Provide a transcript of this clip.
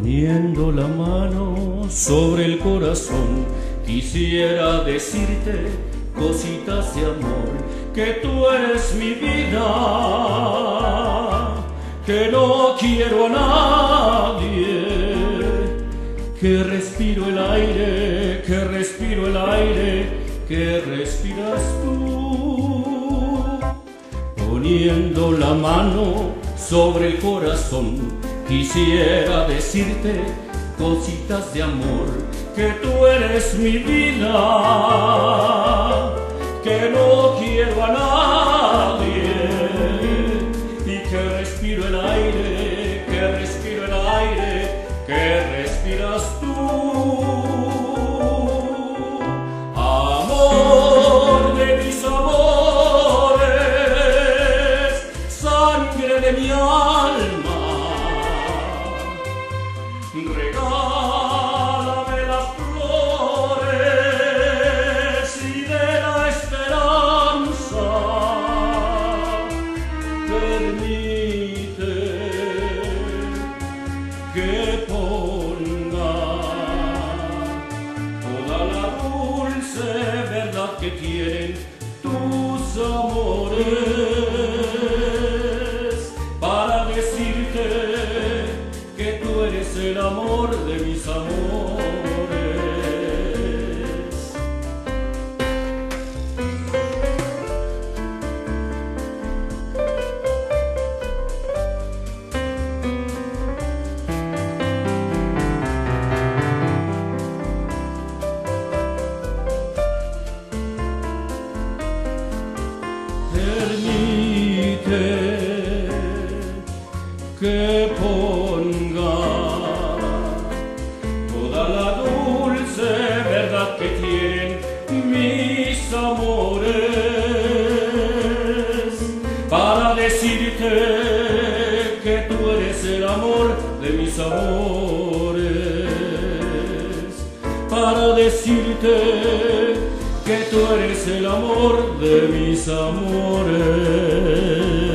Poniendo la mano sobre el corazón, quisiera decirte cositas de amor, que tú eres mi vida, que no quiero a nadie, que respiro el aire, que respiro el aire, que respiras tú. Poniendo la mano sobre el corazón, quisiera decirte cositas de amor, que tú eres mi vida, que no quiero a nadie y que respiro el aire, que respiro el aire, que respiras tú. Amor de mis amores, sangre de mi alma, regálame las flores y de la esperanza. Permite que ponga toda la dulce verdad que tienen tus amores, para decirte que tú eres el amor de mis amores. Permite que ponga toda la dulce verdad que tienen mis amores, para decirte que tú eres el amor de mis amores, para decirte que tú eres el amor de mis amores.